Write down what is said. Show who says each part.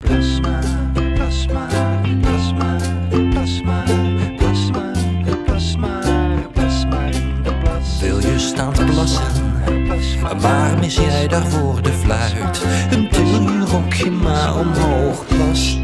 Speaker 1: Plasma, plasma, plasma, plasma, plasma, plasma, plasma in de plas.
Speaker 2: Wil je staan te plassen? Waar mis jij daarvoor de fluit? Een til je rokje maar omhoog, plas.